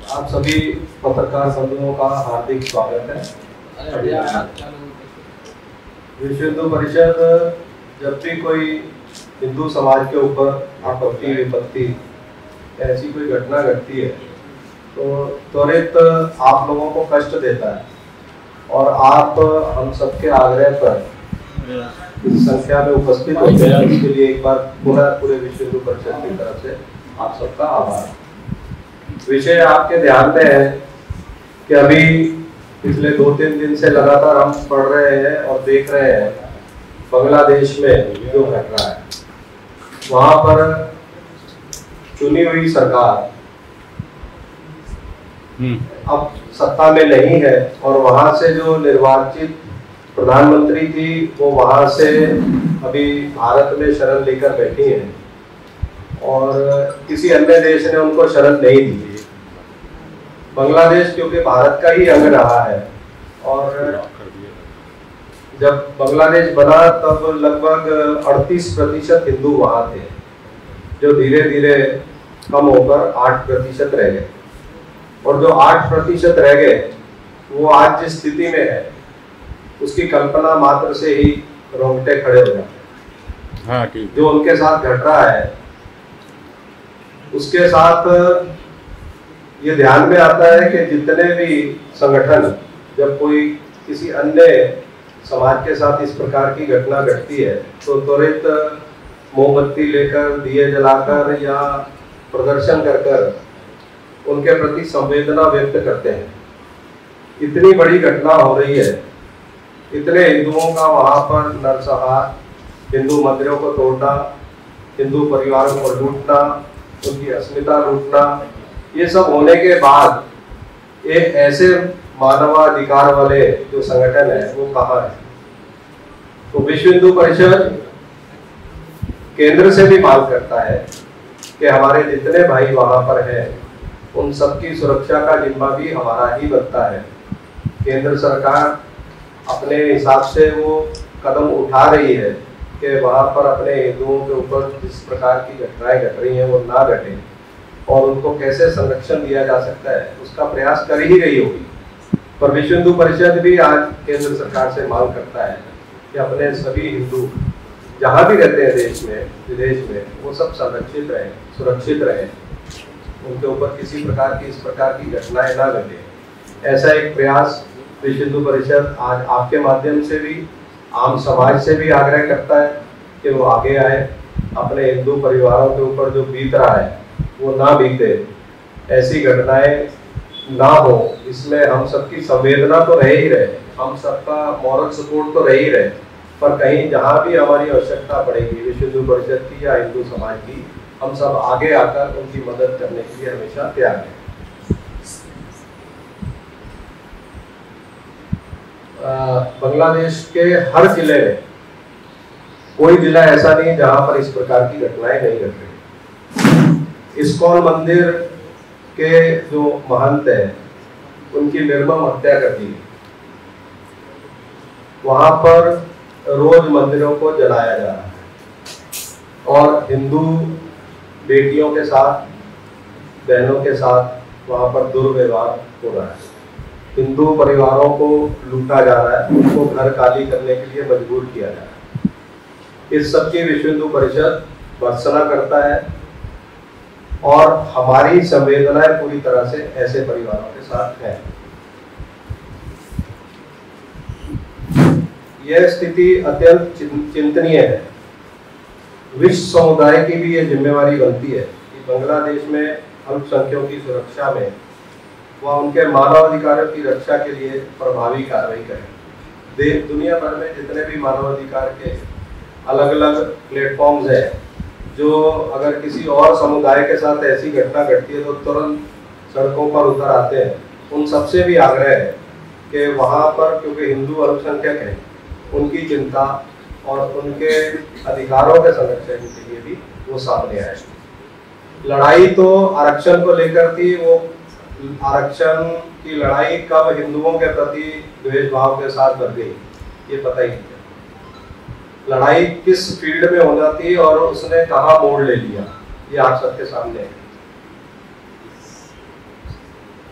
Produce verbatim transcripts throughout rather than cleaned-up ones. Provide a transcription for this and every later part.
आप सभी पत्रकार बंधुओं का हार्दिक स्वागत है। विश्व हिंदू परिषद जब भी कोई हिंदू समाज के ऊपर आपत्ति विपत्ति ऐसी कोई घटना घटती है तो त्वरित आप लोगों को कष्ट देता है और आप हम सबके आग्रह पर इस संख्या में उपस्थित होते हैं। इसके लिए एक बार पुनः पूरे विश्व हिंदू परिषद की तरफ से आप सबका आभार। विषय आपके ध्यान में है कि अभी पिछले दो तीन दिन से लगातार हम पढ़ रहे हैं और देख रहे हैं बांग्लादेश में जो घट रहा है। वहां पर चुनी हुई सरकार अब सत्ता में नहीं है और वहां से जो निर्वाचित प्रधानमंत्री थी वो वहां से अभी भारत में शरण लेकर बैठी हैं और किसी अन्य देश ने उनको शरण नहीं दी। बांग्लादेश क्योंकि भारत का ही अंग रहा है और जब बांग्लादेश बना तब लगभग अड़तीस प्रतिशत हिंदू वहां थे जो धीरे धीरे कम होकर आठ प्रतिशत रह गए और जो आठ प्रतिशत रह गए वो आज जिस स्थिति में है उसकी कल्पना मात्र से ही रोंगटे खड़े हो जाते हैं। हाँ, जो उनके साथ घट रहा है उसके साथ ये ध्यान में आता है कि जितने भी संगठन जब कोई किसी अन्य समाज के साथ इस प्रकार की घटना घटती है तो त्वरित मोमबत्ती लेकर दिए जलाकर या प्रदर्शन कर कर उनके प्रति संवेदना व्यक्त करते हैं। इतनी बड़ी घटना हो रही है, इतने हिंदुओं का वहां पर नरसंहार, हिंदू मंदिरों को तोड़ना, हिंदू परिवारों को लूटना, उनकी अस्मिता लूटना, ये सब होने के बाद एक ऐसे मानवाधिकार वाले जो संगठन है वो कहाँ है। तो विश्व हिंदू परिषद केंद्र से भी मांग करता है कि हमारे जितने भाई वहां पर हैं उन सबकी सुरक्षा का जिम्मा भी हमारा ही बनता है। केंद्र सरकार अपने हिसाब से वो कदम उठा रही है कि वहां पर अपने हिंदुओं के ऊपर जिस प्रकार की घटनाएं घट रही हैं वो ना घटे और उनको कैसे संरक्षण दिया जा सकता है उसका प्रयास कर ही रही होगी। पर विश्व हिंदू परिषद भी आज केंद्र सरकार से मांग करता है कि अपने सभी हिंदू जहाँ भी रहते हैं देश में विदेश में वो सब संरक्षित रहें, सुरक्षित रहें, उनके ऊपर किसी प्रकार की इस प्रकार की घटनाएं ना घटे। ऐसा एक प्रयास विश्व हिंदू परिषद आज आपके माध्यम से भी आम समाज से भी आग्रह करता है कि वो आगे आए, अपने हिंदू परिवारों के ऊपर जो बीत रहा है वो ना बीते, ऐसी घटनाएं ना हो, इसमें हम सबकी संवेदना तो रह ही रहे, हम सबका मॉरल सपोर्ट तो रह ही रहे, पर कहीं जहाँ भी हमारी आवश्यकता पड़ेगी विश्व हिंदू परिषद की या हिंदू समाज की, हम सब आगे आकर उनकी मदद करने के लिए हमेशा तैयार हैं। बांग्लादेश के हर जिले में कोई जिला ऐसा नहीं जहां पर इस प्रकार की घटनाएं नहीं घट रही। इस्कॉन मंदिर के जो महंत हैं उनकी निर्मम हत्या कर दी, वहां पर रोज मंदिरों को जलाया जा रहा है और हिंदू बेटियों के साथ बहनों के साथ वहां पर दुर्व्यवहार हो रहा है, हिंदू परिवारों को लूटा जा रहा है, उनको घर खाली करने के लिए मजबूर किया जा रहा है। इस सब की विश्व हिंदू परिषद भर्त्सना करता है और हमारी संवेदनाएं पूरी तरह से ऐसे परिवारों के साथ है। यह स्थिति अत्यंत चिंतनीय है। विश्व समुदाय की भी यह जिम्मेवारी बनती है कि बांग्लादेश में अल्पसंख्यकों की सुरक्षा में वह उनके मानवाधिकारों की रक्षा के लिए प्रभावी कार्रवाई करें। देश दुनिया भर में जितने भी मानवाधिकार के अलग अलग प्लेटफॉर्म्स हैं, जो अगर किसी और समुदाय के साथ ऐसी घटना घटती है तो तुरंत सड़कों पर उतर आते हैं, उन सबसे भी आग्रह है कि वहाँ पर क्योंकि हिंदू अल्पसंख्यक हैं उनकी चिंता और उनके अधिकारों के संरक्षण के लिए भी वो सामने आए। लड़ाई तो आरक्षण को लेकर थी, वो आरक्षण की लड़ाई कब हिंदुओं के प्रति द्वेष भाव के साथ बढ़ गई ये पता ही नहीं। लड़ाई किस फील्ड में होना थी और उसने कहाँ मोड़ ले लिया ये आप सबके सामने है।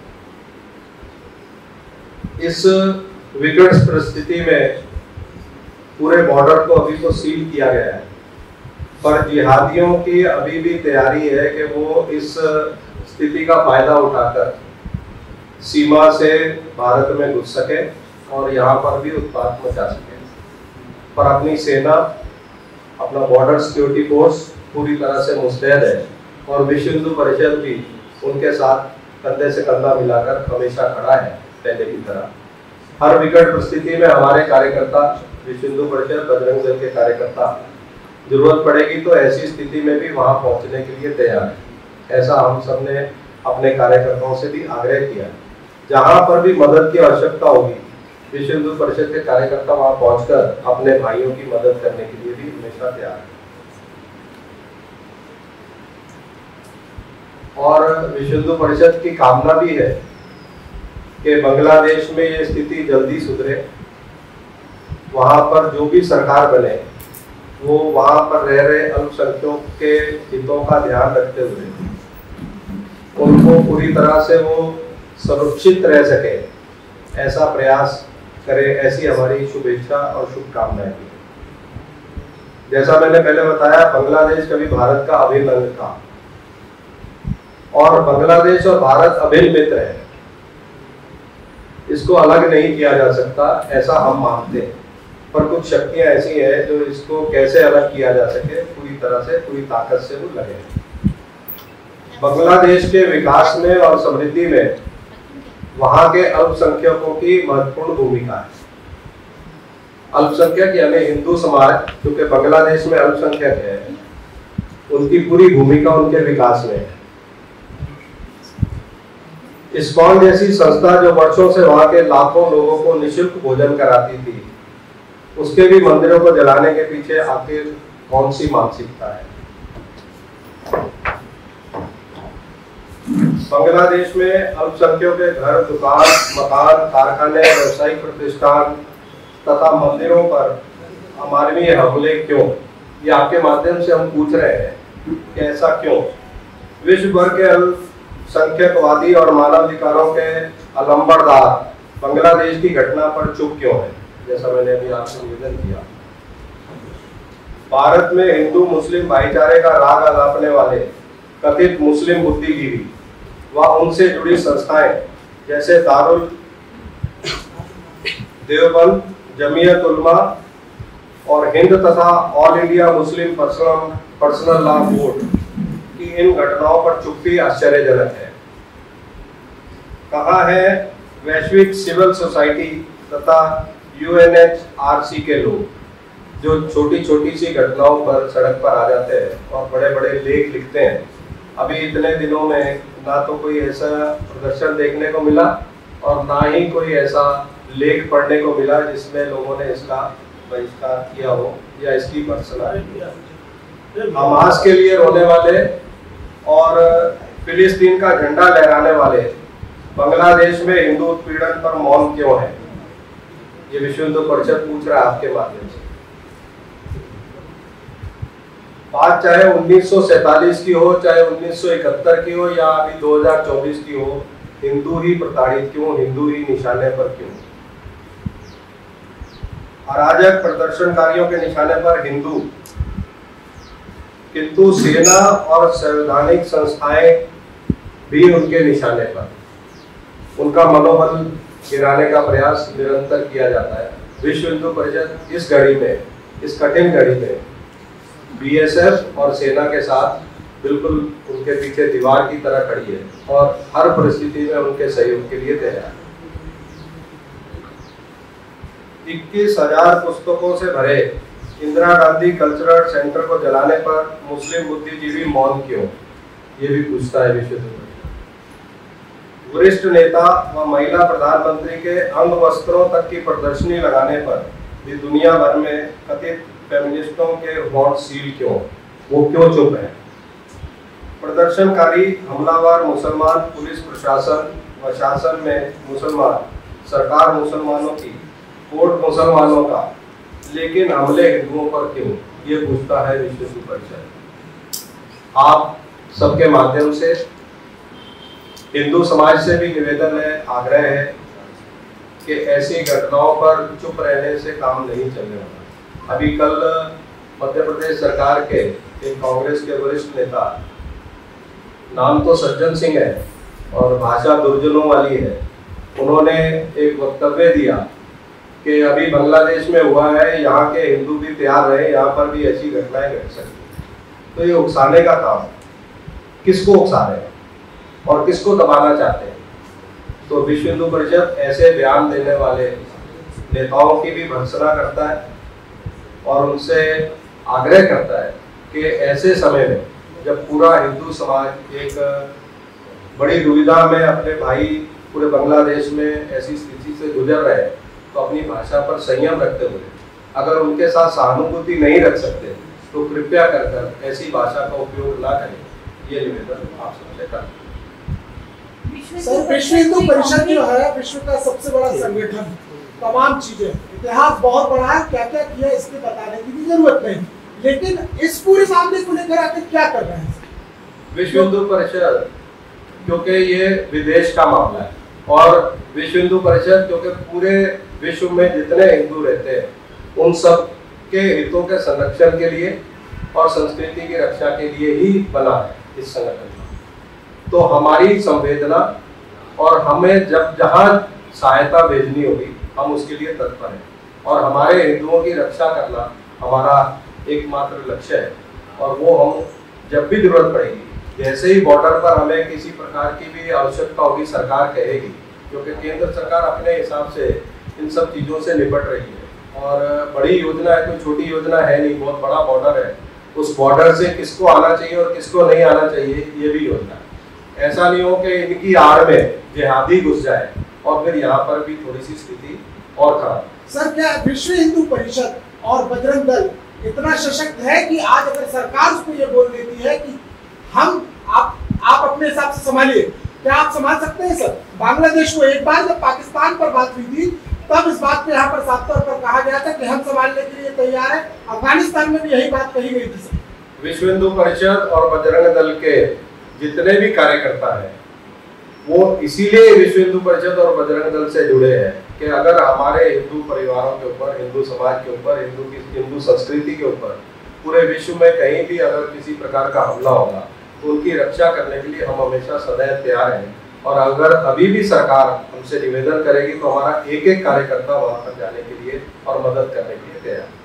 इस विकट परिस्थिति में पूरे बॉर्डर को अभी तो सील किया गया है, पर जिहादियों की अभी भी तैयारी है कि वो इस स्थिति का फायदा उठाकर सीमा से भारत में घुस सके और यहाँ पर भी उत्पात मचा सके। पर अपनी सेना, अपना बॉर्डर सिक्योरिटी फोर्स पूरी तरह से मुस्तैद है और विश्व हिंदू परिषद भी उनके साथ कंधे से कंधा मिलाकर हमेशा खड़ा है पहले की तरह। हर विकट परिस्थिति में हमारे कार्यकर्ता, विश्व हिंदू परिषद, बजरंग दल के कार्यकर्ता जरूरत पड़ेगी तो ऐसी स्थिति में भी वहां पहुंचने के लिए तैयार है। ऐसा हम सब ने अपने कार्यकर्ताओं से भी आग्रह किया। जहां पर भी मदद की आवश्यकता होगी, विश्व हिंदू परिषद के कार्यकर्ता वहां पहुंचकर अपने भाइयों की मदद करने के लिए भी हमेशा तैयार है। और विश्व हिंदू परिषद की कामना भी है कि बांग्लादेश में ये स्थिति जल्दी सुधरे, वहां पर जो भी सरकार बने वो वहां पर रह रहे अल्पसंख्यकों के हितों का ध्यान रखते हुए उनको पूरी तरह से वो सुरक्षित रह सके, ऐसा प्रयास करे। ऐसी हमारी शुभेच्छा और शुभकामनाएं। जैसा मैंने पहले बताया, बांग्लादेश कभी भारत का अभिन्न अंग था और बांग्लादेश और भारत अभिन्न मित्र है, इसको अलग नहीं किया जा सकता, ऐसा हम मानते हैं। पर कुछ शक्तियां ऐसी हैं जो इसको कैसे अलग किया जा सके पूरी तरह से, पूरी ताकत से वो लगे। बांग्लादेश के विकास में और समृद्धि में वहां के अल्पसंख्यकों की महत्वपूर्ण भूमिका है। अल्पसंख्यक यानी हिंदू समाज, क्योंकि बांग्लादेश में अल्पसंख्यक है, उनकी पूरी भूमिका उनके विकास में है। इस्कॉन जैसी संस्था जो वर्षों से वहां के लाखों लोगों को निःशुल्क भोजन कराती थी, उसके भी मंदिरों को जलाने के पीछे आखिर कौन सी मानसिकता है? बांग्लादेश में अल्पसंख्यकों के घर, दुकान, मकान, कारखाने, व्यावसायिक प्रतिष्ठान तथा मंदिरों पर अमानवीय हमले क्यों? ये आपके माध्यम से हम पूछ रहे हैं कि ऐसा क्यों? विश्व भर के अल्पसंख्यकवादी और मानवाधिकारों के अलंबरदार बांग्लादेश की घटना पर चुप क्यों है? जैसा मैंने अभी आपसे निवेदन किया, भारत में हिंदू मुस्लिम भाईचारे का राग अलापने वाले कथित मुस्लिम बुद्धिजीवी व उनसे जुड़ी संस्थाएं जैसे दारुल देवबंद, जमीयत उलमा और हिंद तथा All India Muslim Personal Personal Law Board की इन घटनाओं पर चुप्पी आश्चर्यजनक है। कहाँ है वैश्विक सिविल सोसाइटी तथा U N H R C के लोग जो छोटी छोटी सी घटनाओं पर सड़क पर आ जाते हैं और बड़े बड़े लेख लिखते हैं? अभी इतने दिनों में ना तो कोई ऐसा प्रदर्शन देखने को मिला और ना ही कोई ऐसा लेख पढ़ने को मिला जिसमें लोगों ने इसका बहिष्कार किया हो या इसकी भर्त्सना की। हमास के लिए रोने वाले और फिलिस्तीन का झंडा लहराने वाले बांग्लादेश में हिंदू उत्पीड़न पर मौन क्यों है? ये विश्व हिंदू परिषद पूछ रहा है आपके माध्यम से। बात चाहे उन्नीस सौ सैतालीस की हो, चाहे उन्नीस सौ इकहत्तर की हो या अभी दो हज़ार चौबीस की हो, हिंदू ही प्रताड़ित क्यों? हिंदू ही निशाने पर क्यों? अराजक प्रदर्शनकारियों के निशाने पर हिंदू, किंतु सेना और संवैधानिक संस्थाएं भी उनके निशाने पर। उनका मनोबल गिराने का प्रयास निरंतर किया जाता है। विश्व हिंदू परिषद इस घड़ी में, इस कठिन घड़ी में बी एस एफ और सेना के साथ बिल्कुल उनके पीछे दीवार की तरह खड़ी है और हर परिस्थिति में उनके सहयोग के लिए तैयार है। इक्कीस हजार पुस्तकों से भरे इंदिरा गांधी कल्चरल सेंटर को जलाने पर मुस्लिम बुद्धिजीवी मौन क्यों? ये भी पूछता है विश्व हिंदू परिषद। वरिष्ठ नेता व महिला प्रधानमंत्री के अंग वस्त्रों तक की प्रदर्शनी लगाने पर भी दुनिया भर में कथित फेमिनिस्टों के होंठ सील क्यों? वो क्यों चुप है? प्रदर्शनकारी हमलावर मुसलमान, पुलिस प्रशासन व शासन में मुसलमान, सरकार मुसलमानों की, कोर्ट मुसलमानों का, लेकिन हमले हिंदुओं पर क्यों? ये पूछता है विश्व हिंदू परिषद। आप सबके माध्यम से हिंदू समाज से भी निवेदन है, आग्रह है कि ऐसी घटनाओं पर चुप रहने से काम नहीं चलने वाला। अभी कल मध्य प्रदेश सरकार के एक कांग्रेस के वरिष्ठ नेता, नाम तो सज्जन सिंह है और भाषा दुर्जनों वाली है, उन्होंने एक वक्तव्य दिया कि अभी बांग्लादेश में हुआ है, यहाँ के हिंदू भी तैयार रहे, यहाँ पर भी ऐसी घटनाएं घट सकती। तो ये उकसाने का काम है। किसको उकसा रहे हैं और किसको दबाना चाहते हैं? तो विश्व हिंदू परिषद ऐसे बयान देने वाले नेताओं की भी भर्त्सना करता है और उनसे आग्रह करता है कि ऐसे समय में जब पूरा हिंदू समाज एक बड़ी दुविधा में, अपने भाई पूरे बांग्लादेश में ऐसी स्थिति से गुजर रहे हैं, तो अपनी भाषा पर संयम रखते हुए अगर उनके साथ सहानुभूति नहीं रख सकते तो कृपया कर कर ऐसी भाषा का उपयोग ना करें। ये निवेदन आप सबसे करते हैं। सर, विश्व हिंदू परिषद जो है विश्व का सबसे बड़ा संगठन, तमाम चीजें, इतिहास बहुत बड़ा है, क्या क्या किया इसके बताने की भी जरूरत नहीं, लेकिन इस पूरे मामले को लेकर आके क्या कर रहे हैं? विश्व हिंदू परिषद क्योंकि ये विदेश का मामला है और विश्व हिंदू परिषद क्योंकि पूरे विश्व में जितने हिंदू रहते हैं उन सब के हितों के संरक्षण के लिए और संस्कृति की रक्षा के लिए ही बना है इस संगठन। तो हमारी संवेदना और हमें जब जहां सहायता भेजनी होगी हम उसके लिए तत्पर हैं और हमारे हिंदुओं की रक्षा करना हमारा एकमात्र लक्ष्य है। और वो हम जब भी जरूरत पड़ेगी, जैसे ही बॉर्डर पर हमें किसी प्रकार की भी आवश्यकता होगी, सरकार कहेगी, क्योंकि केंद्र सरकार अपने हिसाब से इन सब चीज़ों से निपट रही है और बड़ी योजना है, कोई छोटी योजना है नहीं, बहुत बड़ा बॉर्डर है। उस बॉर्डर से किसको आना चाहिए और किसको नहीं आना चाहिए ये भी योजना है। ऐसा नहीं हो कि इनकी आड़ में जिहादी घुस जाए और फिर यहाँ पर भी थोड़ी सी स्थिति और खराब। सर, क्या विश्व हिंदू परिषद और बजरंग दल इतना सशक्त है कि आज अगर सरकार उसको ये बोल देती है कि हम आप आप अपने हिसाब से संभालिए, क्या आप संभाल सकते हैं? सर, बांग्लादेश को एक बार जब पाकिस्तान पर बात हुई थी तब इस बात पे यहाँ पर साफ तौर पर कहा गया था कि हम संभालने के लिए तैयार है। अफगानिस्तान में भी यही बात कही गई थी। सर, विश्व हिंदू परिषद और बजरंग दल के जितने भी कार्यकर्ता हैं वो इसीलिए विश्व हिंदू परिषद और बजरंग दल से जुड़े हैं कि अगर हमारे हिंदू परिवारों के ऊपर, हिंदू समाज के ऊपर, हिंदू की हिंदू संस्कृति के ऊपर पूरे विश्व में कहीं भी अगर किसी प्रकार का हमला होगा तो उनकी रक्षा करने के लिए हम हमेशा सदैव तैयार हैं। और अगर अभी भी सरकार हमसे निवेदन करेगी तो हमारा एक एक कार्यकर्ता वहां पर जाने के लिए और मदद करने के लिए तैयार है।